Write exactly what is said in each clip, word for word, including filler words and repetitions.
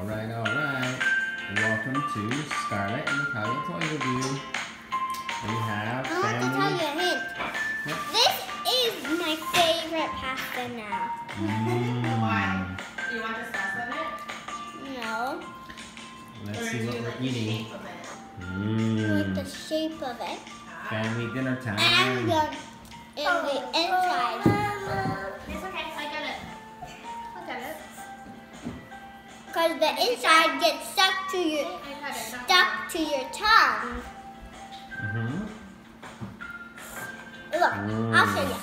Alright, alright. Welcome to Scarlett and Natalia Toy Review. We have I want to family. tell you a hint. Yep. This is my favorite pasta now. Mm. Why? Do you want the sauce on it? No. Let's Or see do what you we're like the eating. shape of it? Like the Mmm. shape of it. Family dinner And time. the, and the inside. It's okay, I get it. I get it. Because the inside gets stuck to your I got it. Don't stuck to your tongue. Mm-hmm. Look, Mm. I'll show you.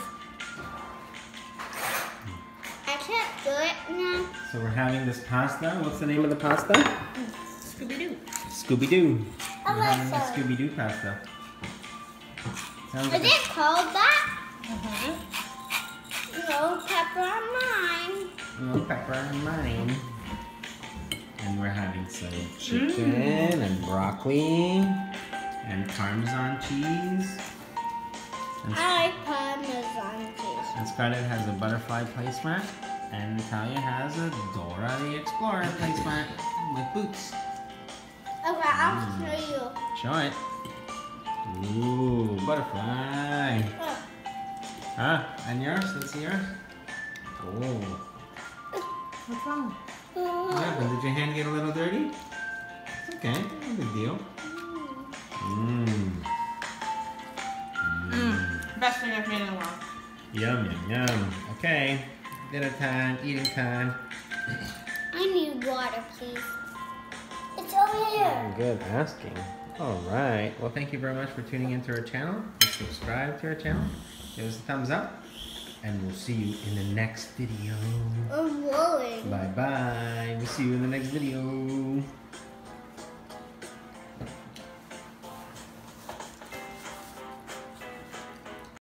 I can't do it now. So we're having this pasta. What's the name of the pasta? Scooby-Doo. Scooby-Doo. I We're like having the that. Scooby-Doo pasta. Sounds Is like it called that? Mm-hmm. No pepper on mine. a little pepper and mine. And we're having some chicken Mm. and broccoli and Parmesan cheese. And, I like Parmesan cheese. and Scarlett has a butterfly placemat. And Natalia has a Dora the Explorer placemat with boots. Okay, I'll Mm. show you. Show it. Ooh, butterfly. Look. Huh? And yours? Let's see yours. Oh. What's wrong? What happened? Did your hand get a little dirty? It's okay. No big deal. Mmm. Mmm. Best thing I've made in a while. Yum, yum, yum. Okay. Dinner time, eating time. I need water, please. It's over here. Good asking. All right. Well, thank you very much for tuning into our channel. Please subscribe to our channel. Give us a thumbs up. And we'll see you in the next video. I'm rolling. Bye-bye. We'll see you in the next video.